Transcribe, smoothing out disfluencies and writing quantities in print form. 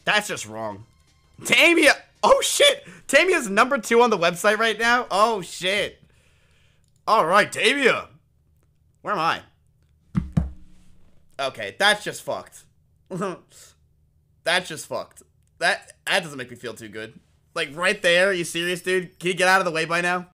That's just wrong. Tamia! Oh, shit! Tamia's #2 on the website right now? Oh, shit. Alright, Tamia. Where am I? Okay, that's just fucked. That's just fucked. That doesn't make me feel too good. Like, right there, are you serious, dude? Can you get out of the way by now?